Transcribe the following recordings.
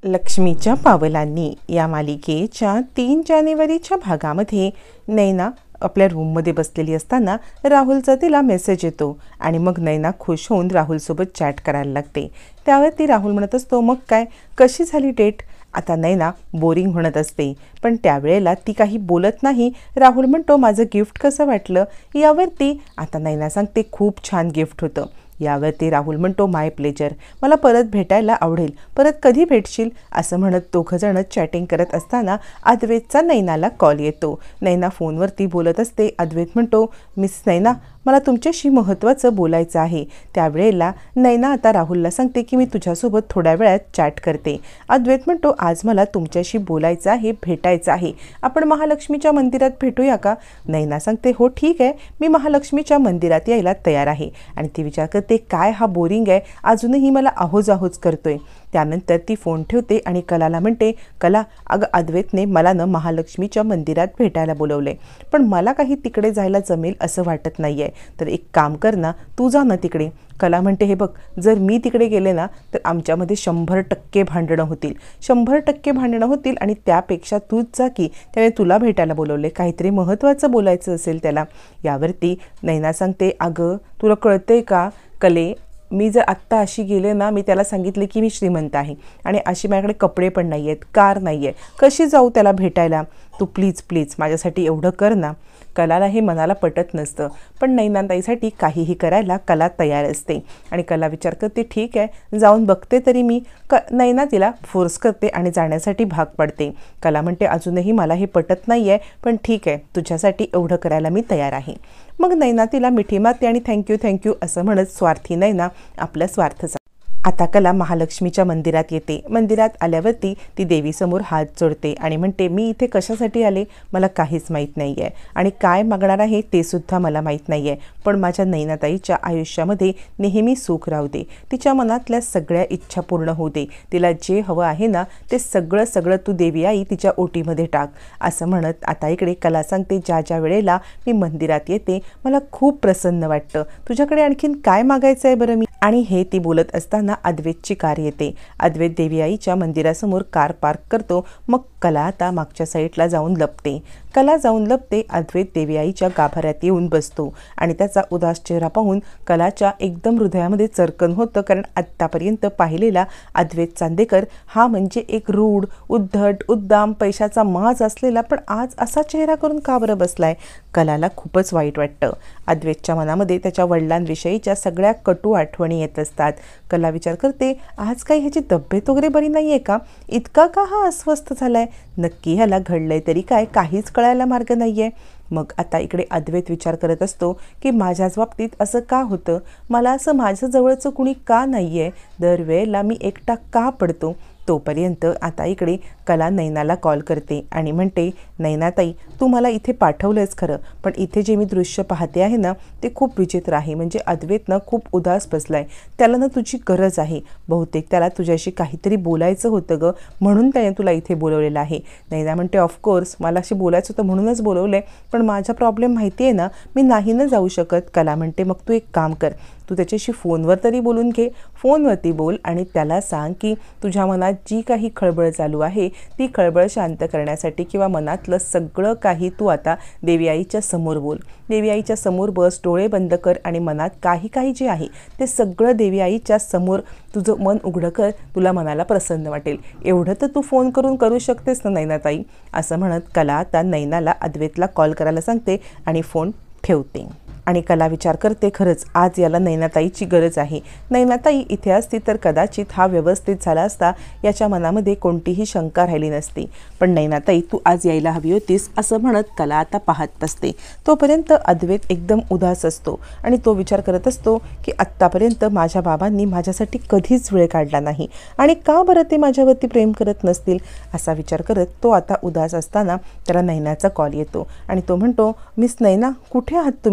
लक्ष्मीच्या पावलांनी या मालिकेच्या 3 जानेवारीच्या भागामध्ये नैना आपल्या रूममध्ये बसलेली असताना राहुलचा तिला मेसेज येतो आणि मग नैना खुश होऊन राहुलसोबत चॅट करायला लागते। त्यावरती राहुल म्हणत असतो, मग काय, कशी झाली डेट? आता नैना बोरिंग म्हणत असते, पण त्यावेळेला ती काही बोलत नाही। राहुल म्हणतो, माझं गिफ्ट कसं वाटलं? यावरती आता नैना सांगते, खूप छान गिफ्ट होतं। यावरती राहुल म्हणतो, माय प्लेजर, मला परत भेटायला आवडेल, परत कधी भेटशील? असं म्हणत दोघंजण चॅटिंग करत असताना अद्वैतचा नैनाला कॉल येतो। नैना फोनवरती बोलत असते। अद्वैत म्हणतो, मिस नैना, मला तुमच्याशी महत्त्वाचं बोलायचं आहे। त्यावेळेला नैना आता राहुलला सांगते की मी तुझ्यासोबत थोड्या वेळात चॅट करते। अद्वैत म्हणतो, आज मला तुमच्याशी बोलायचं आहे, भेटायचं आहे, आपण महालक्ष्मीच्या मंदिरात भेटूया का? नैना सांगते, हो ठीक आहे, मी महालक्ष्मीच्या मंदिरात यायला तयार आहे। आणि ती विचार करते, काय हा बोरिंग आहे, अजूनही मला आहोज आहोज करतोय। त्यानंतर ती फोन ठेवते आणि कलाला म्हणते, कला, अगं अद्वैतने मला महालक्ष्मीच्या मंदिरात भेटायला बोलवले, पण मला काही तिकडे जायला जमेल असं वाटत नाही आहे, तर एक काम कर ना, तू जा ना तिकडे। कला म्हणते, हे बघ, जर मी तिकडे गेले ना तर आमच्यामध्ये 100% भांडणं होतील, 100% भांडणं होतील, आणि त्यापेक्षा तूच जा की, त्याने तुला भेटायला बोलवले, काहीतरी महत्त्वाचं बोलायचं असेल त्याला। यावरती नैना सांगते, अगं तुला कळतंय का कले, मी जर आत्ता अशी गेले ना, मी त्याला सांगितले की मी श्रीमंत आहे आणि अशी माझ्याकडे कपडे पण नाही आहेत, कार नाही आहे, कशी जाऊ त्याला भेटायला? तू प्लीज प्लीज माझ्यासाठी एवढं कर ना। कलाला हे मनाला पटत नसतं, पण नैनाताईसाठी काहीही करायला कला तयार असते आणि कला विचार करते, ठीक आहे, जाऊन बघते तरी मी। नैना तिला फोर्स करते आणि जाण्यासाठी भाग पडते। कला म्हणते, अजूनही मला हे पटत नाही आहे, पण ठीक आहे, तुझ्यासाठी एवढं करायला मी तयार आहे। मग नैना तिला मिठी मारते आणि थँक्यू असं म्हणत स्वार्थी नैना आपल्या स्वार्थाचा। आता कला महालक्ष्मीच्या मंदिरात येते। मंदिरात आल्यावरती ती देवीसमोर हात जोडते आणि म्हणते, मी इथे कशासाठी आले मला काहीच माहीत नाही आहे आणि काय मागणार आहे ते सुद्धा मला माहीत नाही आहे, पण माझ्या नैनाताईच्या आयुष्यामध्ये नेहमी सुख राहू दे, तिच्या मनातल्या सगळ्या इच्छा पूर्ण होऊ दे, तिला जे हवं आहे ना ते सगळं तू देवी आई तिच्या ओटीमध्ये टाक। असं म्हणत आता इकडे कला सांगते, ज्या वेळेला मी मंदिरात येते मला खूप प्रसन्न वाटतं, तुझ्याकडे आणखीन काय मागायचं आहे बरं मी? आणि हे ती बोलत असताना अद्वैतची कार येते। अद्वैत देवी आईच्या मंदिरासमोर कार पार्क करतो। मग कला आता मागच्या साईडला जाऊन लपते। कला जाऊन लपते, अद्वैत देवी आईच्या गाभाऱ्यात येऊन बसतो आणि त्याचा उदास चेहरा पाहून कलाच्या एकदम हृदयामध्ये चरकन होतं, कारण आत्तापर्यंत पाहिलेला अद्वैत चांदेकर हा म्हणजे एक रूढ, उद्धट, उद्दाम, पैशाचा माज असलेला, पण आज असा चेहरा करून का बरं बसलाय? कलाला खूपच वाईट वाटतं। अद्वैतच्या मनामध्ये त्याच्या वडिलांविषयीच्या सगळ्या कटू आठवणी येत असतात। कला विचार करते, आज काही ह्याची तब्येत वगैरे बरी नाही आहे का? इतका का हा अस्वस्थ झालाय? नक्की ह्याला घडलंय तरी काय, काहीच कळायला मार्ग नाही आहे। मग आता इकडे अद्वैत विचार करत असतो की माझ्याच बाबतीत असं का होतं, मला असं माझं जवळचं कुणी का नाही आहे, दरवेळेला मी एकटा का पडतो? तोपर्यंत आता इकडे कला नैनाला कॉल करते आणि म्हणते, नैनाताई, तू मला इथे पाठवलंच खरं, पण इथे जे मी दृश्य पाहते आहे ना ते खूप विचित्र आहे। म्हणजे अद्वैतनं खूप उदास बसलाय, त्याला ना तुझी गरज आहे, बहुतेक त्याला तुझ्याशी काहीतरी बोलायचं होतं ग, म्हणून त्याने तुला इथे बोलवलेलं आहे। नैना म्हणते, ऑफकोर्स मला अशी बोलायचं होतं म्हणूनच बोलवलंय, पण माझा प्रॉब्लेम माहिती आहे ना, मी नाही ना जाऊ शकत। कला म्हणते, मग तू एक काम कर, तू त्याच्याशी फोनवर तरी बोलून घे, फोनवरती बोल आणि त्याला सांग की तुझ्या मनात जी काही खळबळ चालू आहे ती खळबळ शांत करण्यासाठी किंवा मनातलं सगळं काही तू आता देवी आईच्या समोर बोल, देवी आईच्या समोर बस, डोळे बंद कर आणि मनात काही जे आहे ते सगळं देवी आईच्या समोर तुझं मन उघडं कर, तुला मनाला प्रसन्न वाटेल, एवढं तर तू फोन करून करू शकतेस ना नैनाताई? असं म्हणत कला आता नैनाला अद्वैतला कॉल करायला सांगते आणि फोन ठेवते। आणि कला विचार करते, खरंच आज याला नैनाताईची गरज आहे, नैनाताई इथे असती तर कदाचित हा व्यवस्थित झाला असता, याच्या मनामध्ये कोणतीही शंका राहिली नसती, पण नैनाताई तू आज यायला हवी होतीस, असं म्हणत कला आता पाहत असते। तोपर्यंत अद्वैत एकदम उदास असतो आणि तो विचार करत असतो की आत्तापर्यंत माझ्या बाबांनी माझ्यासाठी कधीच वेळ काढला नाही आणि का बरं ते माझ्यावरती प्रेम करत नसतील, असा विचार करत तो आता उदास असताना त्याला नैनाचा कॉल येतो आणि तो म्हणतो, मिस नैना, कुठे आहात तुम्ही?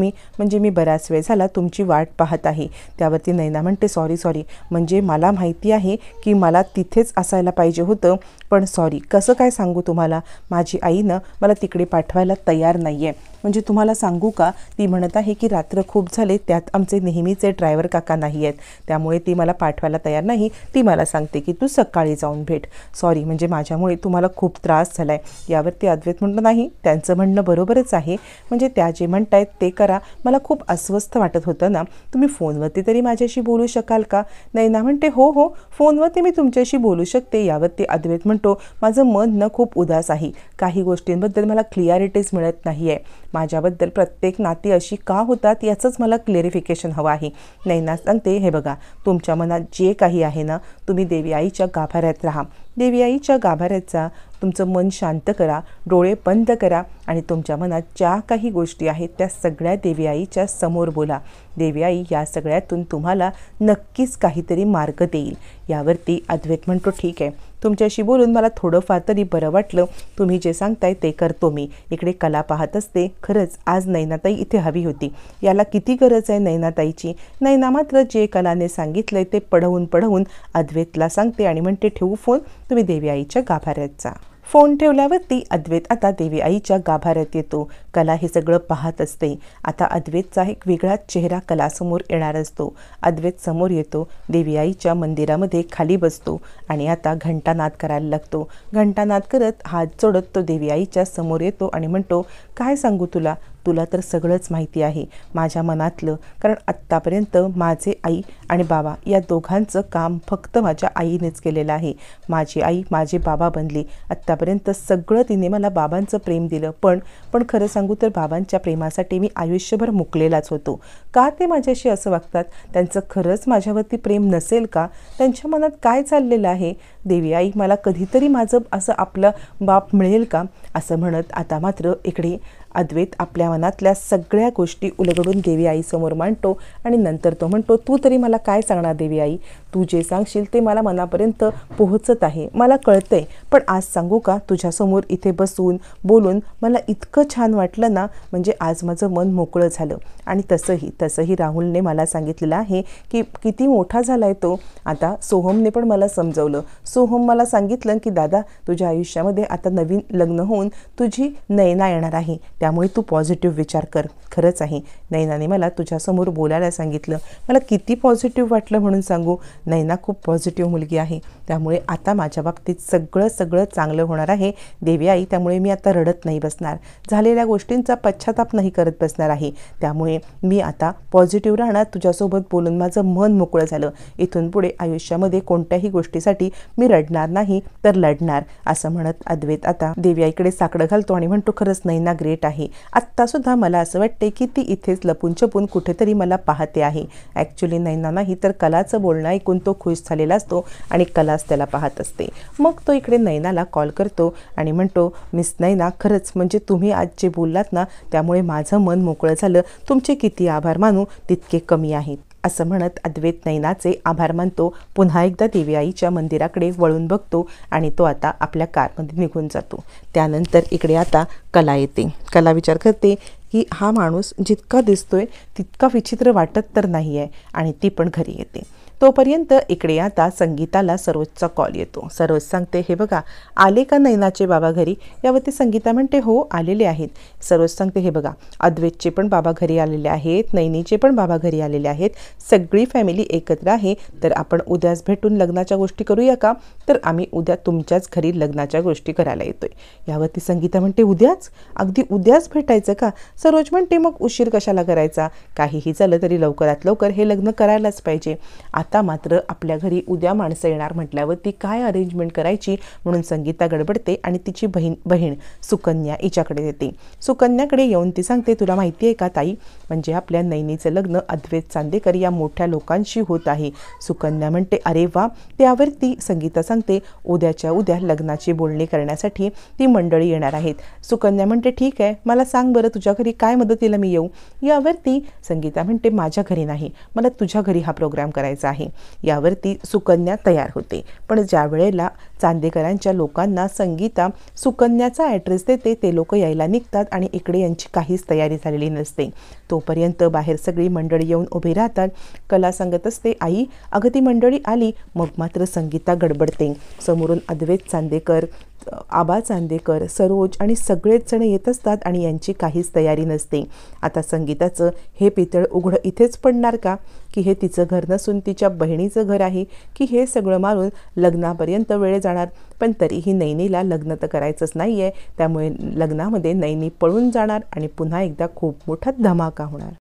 म्हणजे मी बराच वेळ झाला तुमची वाट पाहत आहे. त्यावरती नैना म्हणते सॉरी म्हणजे मला माहिती आहे की मला तिथेच असायला पाहिजे होतं, पण सॉरी. कसं काय सांगू तुम्हाला, माझी आई ना मला तिकडे पाठवायला तयार नाही आहे. म्हणजे तुम्हाला सांगू का, ती म्हणत आहे की रात्र खूप झाले, त्यात आमचे नेहमीचे ड्रायव्हर काका नाही आहेत, त्यामुळे ती मला पाठवायला तयार नाही. ती मला सांगते की तू सकाळी जाऊन भेट. सॉरी म्हणजे माझ्यामुळे तुम्हाला खूप त्रास झाला आहे. यावरती अद्वैत म्हणलं नाही, त्यांचं म्हणणं बरोबरच आहे. म्हणजे त्या जे म्हणतायत ते करा. मला खूप अस्वस्थ वाटत होतं ना, तुम्ही फोनवरती तरी माझ्याशी बोलू शकाल का? नैना म्हणते हो फोनवरती मी तुमच्याशी बोलू शकते. यावरती अद्वैत म्हणतो माझं मन न खूप उदास आहे. काही गोष्टींबद्दल मला क्लिअरिटीज मिळत नाही आहे. माझ्याबद्दल प्रत्येक नाती अशी का होतात याचंच मला क्लिअरिफिकेशन हवं आहे. नैना सांगते हे बघा, तुमच्या मनात जे काही आहे ना, तुम्ही देवी आईच्या गाभाऱ्यात राहा. देवी आईच्या गाभाऱ्यात जा, तुमचं मन शांत करा, डोळे बंद करा आणि तुमच्या मनात ज्या काही गोष्टी आहेत त्या सगळ्या देवी आईच्या समोर बोला. देवी आई या सगळ्यातून तुम्हाला नक्कीच काहीतरी मार्ग देईल. यावरती अद्वैत म्हणतो ठीक आहे, तुमच्याशी बोलून मला थोडंफार तरी बरं वाटलं. तुम्ही जे सांगताय ते करतो मी. इकडे कला पाहत असते. खरंच आज नैनाताई इथे हवी होती. याला किती गरज आहे नैनाताईची. नैना मात्र जे कलाने सांगितलंय ते पढवून अद्वैतला सांगते आणि म्हणते ठेवू फोन, तुम्ही देवी आईच्या गाभाऱ्यात जा. फोन ठेवल्यावरती अद्वैत आता देवी आईच्या गाभाऱ्यात येतो. कला हे सगळं पाहत असते. आता अद्वैतचा एक वेगळाच चेहरा कलासमोर येणार असतो. अद्वैत समोर येतो, देवी आईच्या मंदिरामध्ये खाली बसतो आणि आता घंटानाद करायला लागतो. घंटानाद करत हात जोडत तो देवी आईच्या समोर येतो आणि म्हणतो काय सांगू तुला तर सगळंच माहिती आहे माझ्या मनातलं. कारण आत्तापर्यंत माझे आई आणि बाबा या दोघांचं काम फक्त माझ्या आईनेच केलेलं आहे. माझी आई माझे बाबा बनली. आत्तापर्यंत सगळं तिने मला बाबांचं प्रेम दिलं, पण खरं सांगू तर बाबांच्या प्रेमासाठी मी आयुष्यभर मुकलेलाच होतो. का ते माझ्याशी असं वागतात? त्यांचं खरंच माझ्यावरती प्रेम नसेल का? त्यांच्या मनात काय चाललेलं आहे? देवी आई मला कधीतरी माझं असं आपलं बाप मिळेल का? असं म्हणत आता मात्र इकडे अद्वैत आपल्या मनातल्या सगळ्या गोष्टी उलगडून देवी आईसमोर मांडतो आणि नंतर तो म्हणतो तू तरी मला काय सांगणार देवी आई? तू जे सांगशील ते मला मनापर्यंत पोहोचत आहे, मला कळतंय. पण आज सांगू का, तुझ्यासमोर इथे बसून बोलून मला इतकं छान वाटलं ना, म्हणजे आज माझं मन मोकळं झालं. आणि तसंही राहुलने मला सांगितलेलं आहे की किती मोठा झाला आहे तो. आता सोहमने पण मला समजवलं. सोहम मला सांगितलं की दादा तुझ्या आयुष्यामध्ये आता नवीन लग्न होऊन तुझी नैना येणार आहे, त्यामुळे तू पॉझिटिव्ह विचार कर. खरंच आहे, नैनाने मला तुझ्यासमोर बोलायला सांगितलं. मला किती पॉझिटिव्ह वाटलं म्हणून सांगू. नैना खूप पॉझिटिव्ह मुलगी आहे, त्यामुळे आता माझ्या बाबतीत सगळं चांगलं होणार आहे देवी आई. त्यामुळे मी आता रडत नाही बसणार, झालेल्या गोष्टींचा पश्चाताप नाही करत बसणार आहे. त्यामुळे मी आता पॉझिटिव्ह राहणार. तुझ्यासोबत बोलून माझं मन मोकळं झालं. इथून पुढे आयुष्यामध्ये कोणत्याही गोष्टीसाठी मी रडणार नाही तर लढणार. असं म्हणत अद्वैत आता देवी आईकडे साकडं घालतो आणि म्हणतो खरंच नैना ग्रेट आहे. आत्तासुद्धा मला असं वाटते की ती इथेच लपून छपून कुठेतरी मला पाहते आहे. ॲक्च्युली नैना नाही तर कलाचं बोलणं ऐकून तो खुश झालेला असतो आणि कलाच त्याला पाहत असते. मग तो इकडे नैनाला कॉल करतो आणि म्हणतो मिस नैना, खरंच म्हणजे तुम्ही आज जे बोललात ना त्यामुळे माझं मन मोकळं झालं. तुमचे किती आभार मानू तितके कमी आहेत. असं म्हणत अद्वैत नैनाचे आभार मानतो. पुन्हा एकदा देवी आईच्या मंदिराकडे वळून बघतो आणि तो आता आपल्या कारमध्ये निघून जातो. त्यानंतर इकडे आता कला येते. कला विचार करते की हा माणूस जितका दिसतोय तितका विचित्र वाटत तर नाही आहे, आणि ती पण घरी येते. तोपर्यंत इकडे आता संगीताला सरोजचा कॉल येतो. सरोज सांगते हे बघा, आले का नैनाचे बाबा घरी? यावरती संगीता म्हणते हो आलेले आहेत. सरोज सांगते हे बघा, अद्वैतचे पण बाबा घरी आलेले आहेत, नैनीचे पण बाबा घरी आलेले आहेत, सगळी फॅमिली एकत्र आहे. तर आपण उद्याच भेटून लग्नाच्या गोष्टी करूया का? तर आम्ही उद्या तुमच्याच घरी लग्नाच्या गोष्टी करायला येतोय. यावरती संगीता म्हणते उद्याच? अगदी उद्याच भेटायचं का? सरोज म्हणते मग उशीर कशाला करायचा? काहीही झालं तरी लवकरात लवकर हे लग्न करायलाच पाहिजे. आता मात्र आपल्या घरी उद्या माणसं येणार म्हटल्यावर ती काय अरेंजमेंट करायची म्हणून संगीता गडबडते आणि तिची बहीण सुकन्या हिच्याकडे येते. सुकन्याकडे येऊन ती सांगते तुला माहिती आहे का ताई, म्हणजे आपल्या नैनीचं लग्न अद्वैत चांदेकर या मोठ्या लोकांशी होत आहे. सुकन्या म्हणते अरे वा. त्यावरती संगीता सांगते उद्याच्या उद्या लग्नाची बोलणी करण्यासाठी ती मंडळी येणार आहेत. सुकन्या म्हणते ठीक आहे, मला सांग बरं तुझ्या घरी काय मदतीला मी येऊ? यावरती संगीता म्हणते माझ्या घरी नाही, मला तुझ्या घरी हा प्रोग्राम करायचा आहे. आहे यावरती सुकन्या तयार होते. पण ज्या वेळेला चांदेकरांच्या लोकांना संगीता सुकन्याचा ॲड्रेस देते ते लोक यायला निघतात आणि इकडे यांची काहीच तयारी झालेली नसते. तोपर्यंत बाहेर सगळी मंडळी येऊन उभी राहतात. कला सांगत असते, आई अगं ती मंडळी आली. मग मात्र संगीता गडबडते. समोरून अद्वैत चांदेकर, आबा चांदेकर, सरोज आणि सगळेच जण येत असतात आणि यांची काहीच तयारी नसते. आता संगीताचं हे पितळ उघडं इथेच पडणार का, की हे तिचं घर नसून तिच्या बहिणीचं घर आहे, की हे सगळं मारून लग्नापर्यंत वेळ जाणार. पण तरीही नैनीला लग्न तर करायचंच नाही आहे. त्यामुळे लग्नामध्ये नैनी पळून जाणार आणि पुन्हा एकदा खूप मोठा धमाका होणार.